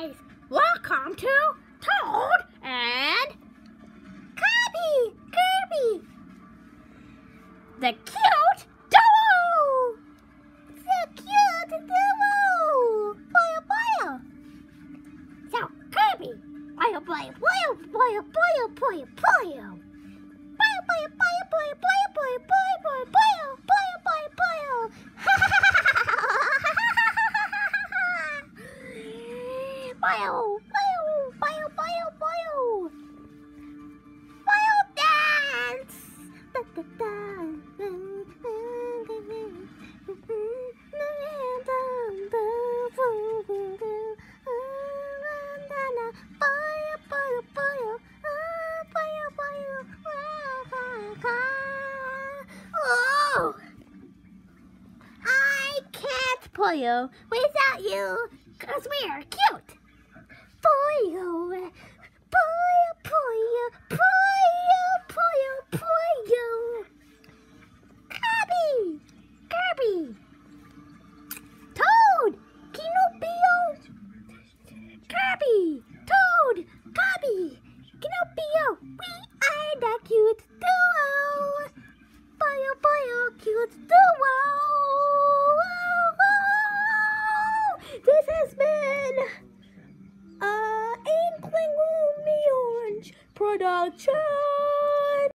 guys, welcome to Toad and Kirby, the cute duo. Boyo. So Kirby, boyo. Bio dance. Oh, I can't Poyo without you, 'cause we are cute. Poyo. Kirby. Toad. Kinopio. Kirby. Toad. Kirby. Kinopio. We are the cute duo. Poyo, cute duo. This has been Inkling Orange production.